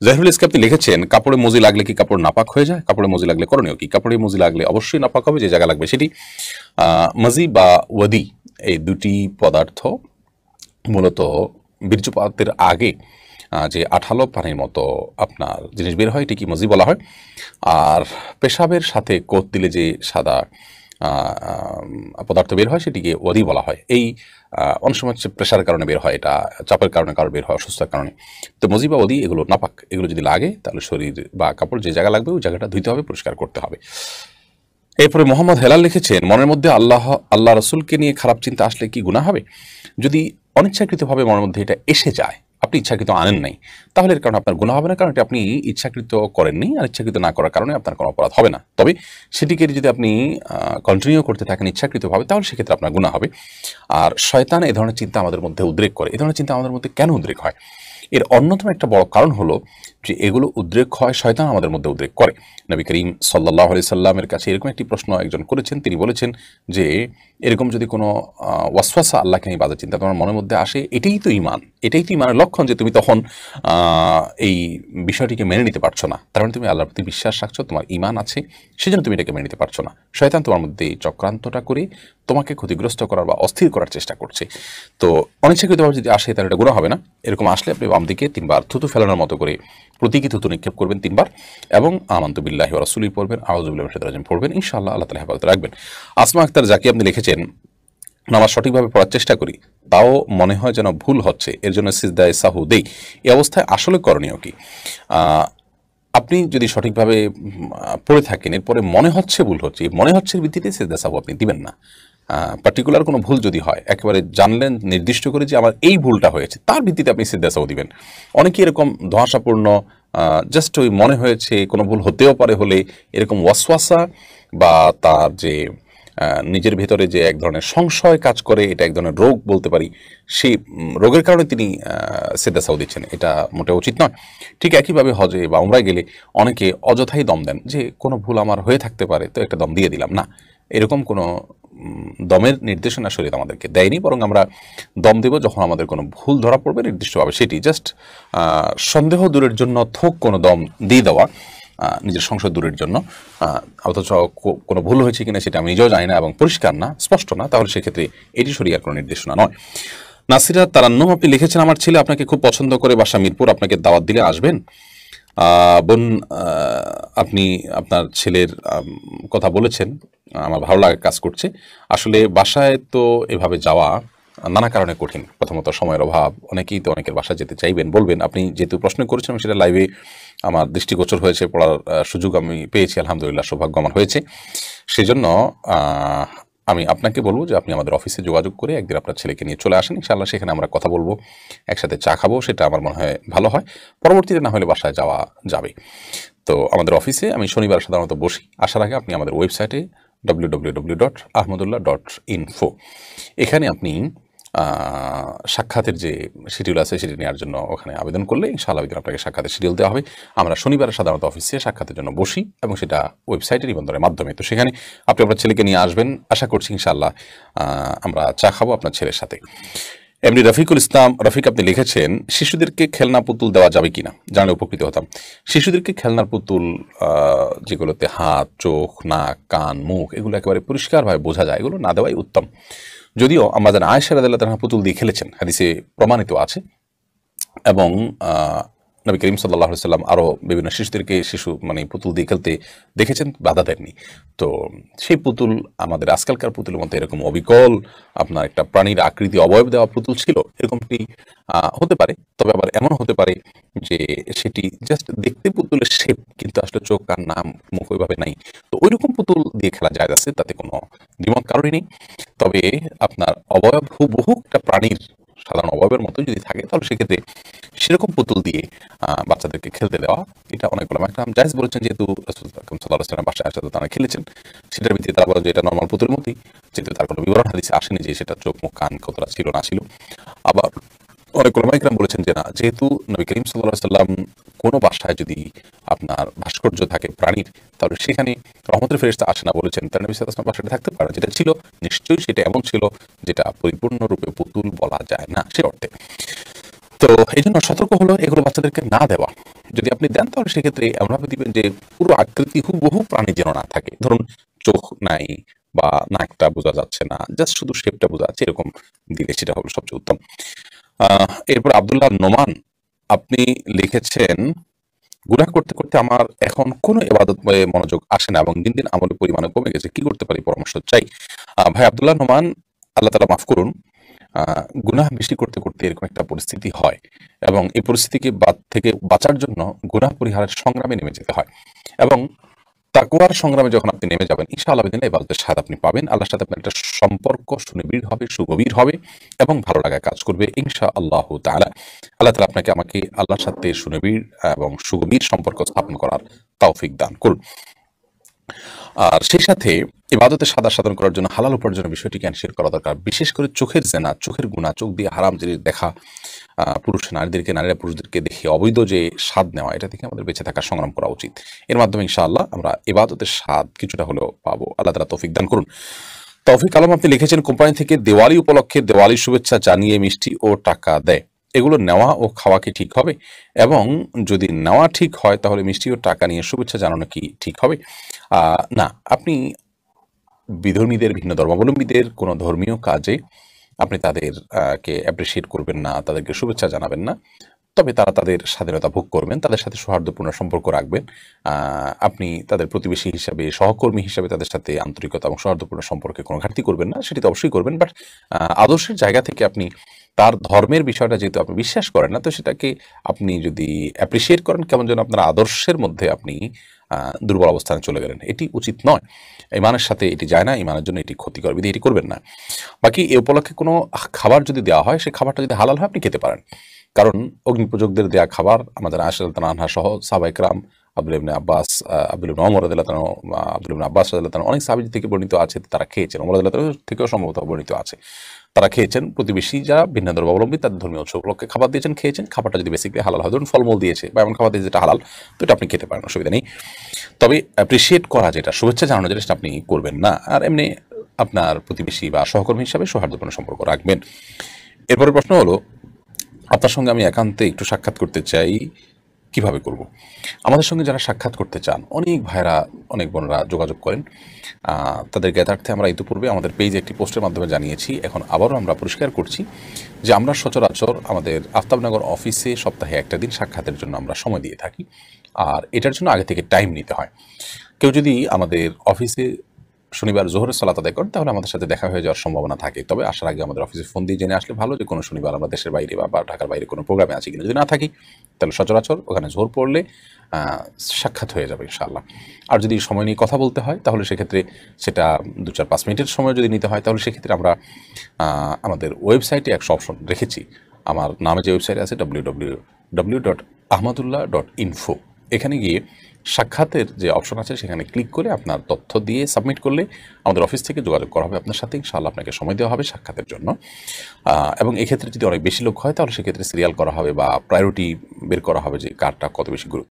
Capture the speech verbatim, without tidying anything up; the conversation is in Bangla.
জাহিরুল ইসলাম আপনি লিখেছেন, কাপড়ে মজি লাগলে কি কাপড় নাপাক হয়ে যায়? কাপড়ে মজি লাগলে করণীয় কি? কাপড়ে মজি লাগলে অবশ্যই নাপাক হবে, যে জায়গা লাগবে সেটি। মজি বা ওয়াদি এই দুটি পদার্থ মূলত বীর্যপাতের আগে যে আঠালো পানির মতো আপনার জিনিস বের হয় এটিকে মজি বলা হয়। আর পেশাবের সাথে কোট দিলে যে সাদা পদার্থ বের হয় সেটিকে ওয়াদি বলা হয়। এই অনেক সময় হচ্ছে প্রেশারের কারণে বের হয়, এটা চাপের কারণে কারো বের হয়, অসুস্থতার কারণে। তো মজি বা ওয়াদি এগুলো নাপাক, এগুলো যদি লাগে তাহলে শরীর বা কাপড় যে জায়গা লাগবে ওই জায়গাটা ধুইতে হবে, পরিষ্কার করতে হবে। এরপরে মোহাম্মদ হেলাল লিখেছেন, মনের মধ্যে আল্লাহ আল্লাহ রসুলকে নিয়ে খারাপ চিন্তা আসলে কি গুনাহ হবে? যদি অনিচ্ছাকৃতভাবে মনের মধ্যে এটা এসে যায়, আপনি ইচ্ছাকৃত আনেন নাই, তাহলে এর কারণে আপনার গুনাহ হবে না, কারণ এটা আপনি ইচ্ছাকৃত করেননি, আর ইচ্ছাকৃত না করার কারণে আপনার কোনো অপরাধ হবে না। তবে সেটিকে যদি আপনি কন্টিনিউ করতে থাকেন ইচ্ছাকৃতভাবে, তাহলে সেক্ষেত্রে আপনার গুনাহ হবে। আর শয়তান এই ধরনের চিন্তা আমাদের মধ্যে উদ্রেক করে। এই ধরনের চিন্তা আমাদের মধ্যে কেন উদ্রেক হয়? এর অন্যতম একটা বড় কারণ হলো যে এগুলো উদ্রেক হয়, শয়তান আমাদের মধ্যে উদ্রেক করে। নবী করিম সাল্লাল্লাহু আলাইহি সাল্লামের কাছে এরকম একটি প্রশ্ন একজন করেছেন, তিনি বলেছেন যে এরকম যদি কোনো ওয়াসওয়াসা আল্লাহকে নিয়ে বাজে চিন্তা তোমার মনের মধ্যে আসে, এটাই তো ঈমান, এটাই তো ঈমানের লক্ষণ যে তুমি তখন এই বিষয়টিকে মেনে নিতে পারছো না। তার মানে তুমি আল্লাহর প্রতি বিশ্বাস রাখছো, তোমার ঈমান আছে, সেজন্য তুমি এটাকে মেনে নিতে পারছো না। শয়তান তোমার মধ্যে চক্রান্তটা করে তোমাকে ক্ষতিগ্রস্ত করার বা অস্থির করার চেষ্টা করছে। তো অনিচ্ছাকৃতভাবে যদি আসে তাহলে এটা গুনাহ হবে না। এরকম আসলে আপনি বাম দিকে তিনবার থুতু ফেলানোর মতো করে প্রতীকী থুতু নিক্ষেপ করবেন তিনবার, এবং আমানতু বিল্লাহি ওয়া রাসূলিহি পড়বেন, আউযু বিল্লাহি মিনাশ শাইতানির রাজিম পড়বেন। ইনশাআল্লাহ আল্লাহ তাআলা হেফাজত রাখবেন। আসমা আক্তার জাকি আপনি লিখেছেন, নামাজ সঠিকভাবে পড়ার চেষ্টা করি, তাও মনে হয় যেন ভুল হচ্ছে, এর জন্য সিজদায়ে সাহু দেই, এই অবস্থায় আসলে করণীয় কি? আপনি যদি সঠিকভাবে পড়ে থাকেন, এরপরে মনে হচ্ছে ভুল হচ্ছে, মনে হচ্ছে ভিত্তিতে সিজদা সাহু আপনি দিবেন না। পার্টিকুলার কোনো ভুল যদি হয়, একেবারে জানলেন নির্দিষ্ট করে যে আমার এই ভুলটা হয়েছে, তার ভিত্তিতে আপনি সিজদা সাহু দিবেন। অনেকে এরকম ধোঁয়াশাপূর্ণ জাস্ট ওই মনে হয়েছে কোনো ভুল হতেও পারে হলে এরকম ওয়াসওয়াসা বা তার যে নিজের ভেতরে যে এক ধরনের সংশয় কাজ করে, এটা এক ধরনের রোগ বলতে পারি, সেই রোগের কারণে তিনি সিজদা সাহু দিচ্ছেন, এটা মোটেও উচিত নয়। ঠিক একইভাবে হজে বা উমরায় গেলে অনেকে অযথাই দম দেন, যে কোনো ভুল আমার হয়ে থাকতে পারে তো একটা দম দিয়ে দিলাম। না, এরকম কোনো দমের নির্দেশনা শরীয়ত আমাদেরকে দেয়নি, বরং আমরা দম দেব যখন আমাদের কোনো ভুল ধরা পড়বে নির্দিষ্টভাবে, সেটি জাস্ট সন্দেহ দূরের জন্য থোক কোনো দম দিয়ে দেওয়া, নিজের সংশয় দূরের জন্য, অথচ কোনো ভুল হয়েছে কিনা সেটা আমি নিজেও জানি না এবং পরিষ্কার না, স্পষ্ট না, তাহলে সেক্ষেত্রে এটি শরীয়তের কোনো নির্দেশনা নয়। নাসিরা তারান্নুম আপনি লিখেছেন, আমার ছেলে আপনাকে খুব পছন্দ করে, বাসা মিরপুর, আপনাকে দাওয়াত দিলে আসবেন? বোন, আপনি আপনার ছেলের কথা বলেছেন, আমার ভালো লাগে কাজ করছে। আসলে বাসায় তো এভাবে যাওয়া নানা কারণে কঠিন। প্রথমত সময়ের অভাব, অনেকেই তো অনেকের বাসায় যেতে চাইবেন, বলবেন। আপনি যেহেতু প্রশ্ন করেছেন আমি সেটা লাইভে আমার দৃষ্টিগোচর হয়েছে, পড়ার সুযোগ আমি পেয়েছি, আলহামদুলিল্লাহ, সৌভাগ্য আমার হয়েছে। সেজন্য আমি আপনাকে বলবো যে আপনি আমাদের অফিসে যোগাযোগ করে একদিন আপনার ছেলেকে নিয়ে চলে আসেন, ইনশাআল্লাহ সেখানে আমরা কথা বলবো, একসাথে চা খাবো, সেটা আমার মনে হয় ভালো হয়। পরবর্তীতে না হলে বাসায় যাওয়া যাবে। তো আমাদের অফিসে আমি শনিবার সাধারণত বসি। আসার আগে আপনি আমাদের ওয়েবসাইটে W W W dot Ahmadullah dot info, এখানে আপনি সাক্ষাতের যে শিডিউল আছে সেটি নেওয়ার জন্য ওখানে আবেদন করলে ইনশাআল্লাহ আপনাকে সাক্ষাতের শিডিউল দেওয়া হবে। আমরা শনিবার সাধারণত অফিসে সাক্ষাতের জন্য বসি, এবং সেটা ওয়েবসাইটের নিবন্ধনের মাধ্যমে। তো সেখানে আপনি আপনার ছেলেকে নিয়ে আসবেন, আশা করছি ইনশাআল্লাহ আমরা চা খাবো আপনার ছেলের সাথে। এমনি রফিকুল ইসলাম রফিক আপনি লিখেছেন, শিশুদেরকে খেলনা পুতুল দেওয়া যাবে কিনা, জানলে উপকৃত হতাম। শিশুদেরকে খেলনার পুতুল যেগুলোতে হাত, চোখ, নাক, কান, মুখ এগুলো একেবারে পরিষ্কারভাবে বোঝা যায়, এগুলো না দেওয়াই উত্তম। যদিও আমরা জানি আয়েশা রাদিয়াল্লাহু তাআলা পুতুল দিয়ে খেলেছেন, হাদিসে প্রমাণিত আছে, এবং নবী করিম সাল্লাল্লাহু আলাইহি সাল্লাম আরও বিভিন্ন শিশুদেরকে শিশু মানে পুতুল দিয়ে খেলতে দেখেছেন, বাধা দেননি। তো সেই পুতুল আমাদের আজকালকার পুতুলের মধ্যে এরকম অবিকল আপনার একটা প্রাণীর আকৃতি অবয়ব দেওয়া পুতুল ছিল, এরকমটি হতে পারে। তবে আবার এমন হতে পারে যে সেটি জাস্ট দেখতে পুতুলের শেপ, কিন্তু আসলে চোখ, কান, নাক, মুখ ওইভাবে নাই। তো ওই রকম পুতুল দিয়ে খেলা যায় আছে, তাতে কোনো দ্বিমত কারণই নেই। তবে আপনার অবয়ব হুবহু একটা প্রাণীর সাধারণ অবয়বের মতো যদি থাকে, তাহলে সেক্ষেত্রে সেরকম পুতুল দিয়ে বাচ্চাদেরকে খেলতে দেওয়া এটা অনেক বলা একরাম জায়েজ বলেছেন, যেহেতু রাসূল সাল্লাল্লাহু আলাইহি ওয়াসাল্লাম বাসায় আসাতে তারা খেলেছেন, সেটার ভিত্তিতে তারা বলেন যে এটা নর্মাল পুতুলের মতোই, যেহেতু তার কোনো বিবরণ হাদিসে আসেনি যে সেটা চোখ, মুখ, কান কতটা ছিল না ছিল। আবার অনেক ওলামা ইকরাম বলেছেন যে না, যেহেতু নবী করিম সাল্লাল্লাহু আলাইহি ওয়াসাল্লাম কোনো বাসায় যদি আপনার ভাস্কর্য থাকে প্রাণীর, তাহলে সেখানে রহমতের ফেরেশতা আসে না বলেছেন, তার নবী সাল্লাল্লাহু আলাইহি ওয়াসাল্লাম বাসাটা থাকতে পারে, যেটা ছিল নিশ্চয়ই সেটা এমন ছিল যেটা পরিপূর্ণরূপে পুতুল বলা যায় না সে অর্থে। তো এই জন্য সতর্ক হলো এগুলো বাচ্চাদেরকে না দেওয়া। যদি আপনি দেন তাহলে সেক্ষেত্রে এমনভাবে দিবেন যে পুরো আকৃতি হুবহু প্রাণী যেন না থাকে। ধরুন চোখ নাই বা নাকটা বোঝা যাচ্ছে না, জাস্ট শুধু শেপটা বোঝা যাচ্ছে, এরকম দিলে সেটা হলো সবচেয়ে উত্তম। আহ এরপর আব্দুল্লাহ নোমান আপনি লিখেছেন, গুনাহ করতে করতে আমার এখন কোনো ইবাদত মনোযোগ আসে না এবং দিন দিন আমলের পরিমাণে কমে গেছে, কি করতে পারি, পরামর্শ চাই। আহ ভাই আব্দুল্লাহ নোমান, আল্লাহ তাআলা মাফ করুন। আহ গুনাহ বেশি করতে করতে এরকম একটা পরিস্থিতি হয় এবং এই পরিস্থিতিকে বাদ থেকে বাঁচার জন্য গুনাহ পরিহারের সংগ্রামে নেমে যেতে হয় এবং তাকওয়ার সংগ্রামে যখন আপনি নেমে যাবেন ইনশাআল্লাহ বিদিনিল্লাহ ইবাদতের স্বাদ আপনি পাবেন। আল্লাহর সাথে আপনার একটা সম্পর্ক সুনিবিড় হবে, সুগভীর হবে এবং ভালো লাগা কাজ করবে ইনশাআল্লাহ তাআলা। আল্লাহ তাআলা আপনাকে আমাকে আল্লাহর সাথে সুনিবিড় এবং সুগভীর সম্পর্ক স্থাপন করার তৌফিক দান করুন। আর সেই সাথে ইবাদতের সাদা সাধন করার জন্য হালাল উপার্জনের বিষয়টিকে এনশিওর করা দরকার। বিশেষ করে চোখের জেনা, চোখের গুনাহ, চোখ দিয়ে হারাম জিনিস দেখা, পুরুষ নারীদেরকে, নারীরা পুরুষদেরকে দেখে অবৈধ যে স্বাদ নেওয়া, এটা থেকে আমাদের বেঁচে থাকার সংগ্রাম করা উচিত। এর মাধ্যমে ইনশাআল্লাহ আমরা ইবাদতের স্বাদ কিছুটা হলেও পাবো। আল্লাহ তাআলা তৌফিক দান করুন। তৌফিক আলম আপনি লিখেছেন, কোম্পানি থেকে দিওয়ালি উপলক্ষে দিওয়ালি শুভেচ্ছা জানিয়ে মিষ্টি ও টাকা দেয়, এগুলো নেওয়া ও খাওয়া কি ঠিক হবে? এবং যদি নেওয়া ঠিক হয় তাহলে মিষ্টি ও টাকা নিয়ে শুভেচ্ছা জানানো কি ঠিক হবে? না, আপনি বিধর্মীদের, ভিন্ন ধর্মাবলম্বীদের কোনো ধর্মীয় কাজে আপনি তাদের কে অ্যাপ্রিসিয়েট করবেন না, তাদেরকে শুভেচ্ছা জানাবেন না। তবে তারা তাদের স্বাধীনতা ভোগ করবেন, তাদের সাথে সৌহার্দ্যপূর্ণ সম্পর্ক রাখবেন। আপনি তাদের প্রতিবেশী হিসাবে, সহকর্মী হিসাবে তাদের সাথে আন্তরিকতা এবং সৌহার্দ্যপূর্ণ সম্পর্কে কোনো ঘাটতি করবেন না, সেটি তো অবশ্যই করবেন। বাট আদর্শের জায়গা থেকে আপনি তার ধর্মের বিষয়টা যেহেতু আপনি বিশ্বাস করেন না, তো সেটাকে আপনি যদি অ্যাপ্রিসিয়েট করেন, কেমন যেন আপনার আদর্শের মধ্যে আপনি দুর্বল অবস্থানে চলে গেলেন, এটি উচিত নয়। ইমানের সাথে এটি যায় না, ইমানের জন্য এটি ক্ষতিকর, বিধি এটি করবেন না। বাকি এ উপলক্ষে কোনো খাবার যদি দেওয়া হয়, সেই খাবারটা যদি হালাল হয় আপনি খেতে পারেন। কারণ অগ্নিপূজকদের দেয়া খাবার আমাদের আয়েশা রাদিয়াল্লাহু আনহা সহ সাহাবায়ে কেরাম, আব্দুল্লাহ ইবনে আব্বাস, আব্দুল্লাহ ইবনে ওমর রাদিয়াল্লাহু আনহু, আব্দুল্লাহ ইবনে আব্বাস রাদিয়াল্লাহু আনহু, অনেক সাহাবী থেকে বর্ণিত আছে তারা খেয়েছেন। ওমর রাদিয়াল্লাহু আনহু থেকেও সম্ভবত বর্ণিত আছে তারা খেয়েছেন। প্রতিবেশী যারা ভিন্ন ধর্মাবলম্বী তাদের ধর্মীয় উৎসব উপলক্ষে খাবার দিয়েছেন, খেয়েছেন। খাবারটা যদি বেসিক্যালি হালাল হয়, ধরুন ফলমূল দিয়েছে বা এমন খাবার দিয়েছে যেটা হালাল, তো এটা আপনি খেতে পারেন, অসুবিধা নেই। তবে অ্যাপ্রিসিয়েট করা যেটা, শুভেচ্ছা জানানো যেটা, সেটা আপনি করবেন না। আর এমনি আপনার প্রতিবেশী বা সহকর্মী হিসাবে সৌহার্দ্যপূর্ণ সম্পর্ক রাখবেন। এরপরের প্রশ্ন হলো, আপনার সঙ্গে আমি একান্তে একটু সাক্ষাৎ করতে চাই, কিভাবে করব? আমাদের সঙ্গে যারা সাক্ষাৎ করতে চান, অনেক ভাইরা, অনেক বোনরা যোগাযোগ করেন। তাদের জ্ঞাতার্থে আমরা ইতিপূর্বে আমাদের পেজে একটি পোস্টের মাধ্যমে জানিয়েছি, এখন আবারও আমরা পরিষ্কার করছি যে আমরা সচরাচর আমাদের আফতাবনগর অফিসে সপ্তাহে একটা দিন সাক্ষাতের জন্য আমরা সময় দিয়ে থাকি। আর এটার জন্য আগে থেকে টাইম নিতে হয়। কেউ যদি আমাদের অফিসে শনিবার জোহরের সালাত আদায় করেন তাহলে আমাদের সাথে দেখা হয়ে যাওয়ার সম্ভাবনা থাকে। তবে আসার আগে আমাদের অফিসে ফোন দিয়ে জেনে আসলে ভালো যে কোনো শনিবার আমরা দেশের বাইরে বা ঢাকার বাইরে কোনো প্রোগ্রামে আছি কিনা। যদি না থাকি তাহলে সচরাচর ওখানে জোহর পড়লে সাক্ষাৎ হয়ে যাবে ইনশাআল্লাহ। আর যদি সময় নিয়ে কথা বলতে হয় তাহলে সেক্ষেত্রে সেটা দু চার পাঁচ মিনিটের সময় যদি নিতে হয় তাহলে সেক্ষেত্রে আমরা আমাদের ওয়েবসাইটে একশো অপশন রেখেছি। আমার নামে যে ওয়েবসাইট আছে W W W dot Ahmadullah dot info, এখানে গিয়ে সাক্ষাতের যে অপশন আছে সেখানে ক্লিক করে আপনার তথ্য দিয়ে সাবমিট করলে আমাদের অফিস থেকে যোগাযোগ করা হবে আপনার সাথে। ইনশাআল্লাহ আপনাকে সময় দেওয়া হবে সাক্ষাতের জন্য। এবং এক্ষেত্রে যদি অনেক বেশি লোক হয় তাহলে সেক্ষেত্রে সিরিয়াল করা হবে বা প্রায়োরিটি বের করা হবে যে কারটা কত বেশি গুরুত্ব।